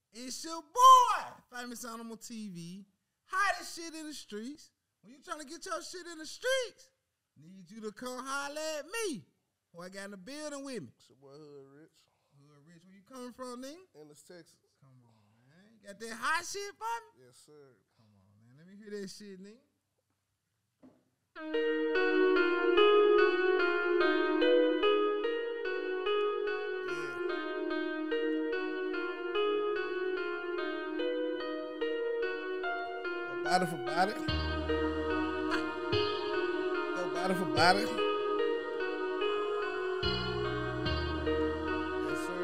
It's your boy, FamousAnimalTv. Hottest shit in the streets. When you trying to get your shit in the streets, need you to come holler at me. Who I got in the building with me. It's your boy Hoodrich. Hoodrich, where you coming from, nigga? Ennis, Texas. Come on, man. You got that hot shit for me? Yes, sir. Come on, man. Let me hear that shit, nigga. Body for body. Go body for body. Yes, sir.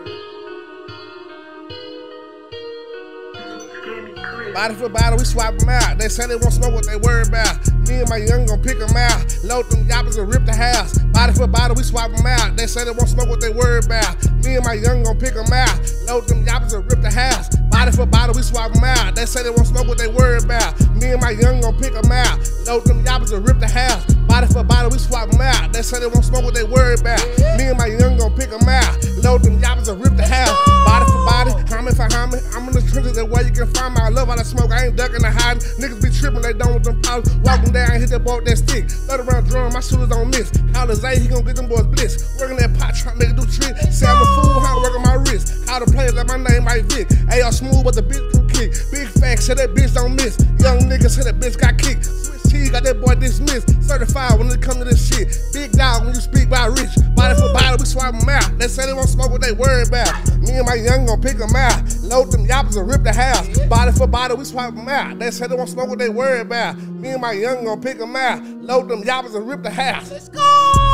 Body for body, we swap them out. They say they won't smoke what they worry about. Me and my young gon' pick them out. Load them yoppers and rip the house. Body for body, we swap them out. They say they won't smoke what they worry about. Me and my young gon' pick them out. Load them yoppers and rip the house. Body for body, we swap them out. They say they won't smoke what they worry about. Me and my young gon' pick them out. Load them yoppers and rip the house. Body for body, we swap them out. They say they won't smoke what they worry about. Me and my young gon' pick them out. Load them yoppers and rip the house. Body for body, homie for homie. I'm in the trenches, that way you can find me. I love how I smoke, I ain't ducking or hiding. Niggas be tripping, they done with them powders. Walking down, hit that boy with that stick. 30 round drum, my shooters don't miss. Call the Zay, he gon' get them boys bliss. Working that pot, trying to make it do trick. Say I'm a fool, how I'm working my wrist. All the players like my name, Mike Vick. AR smooth, but the bitch can kick. Big facts, say that bitch don't miss. Young niggas, say that bitch got kicked. Switch cheese, got that boy dismissed. Certified when it come to this shit. Big dog when you speak by rich. Body for body, we swap them out. They say they won't smoke what they worry about. Me and my young gon' pick them out. Load them yoppers and rip the house. Body for body, we swap them out. They say they won't smoke what they worry about. Me and my young gon' pick them out. Load them yoppers and rip the house. Let's go!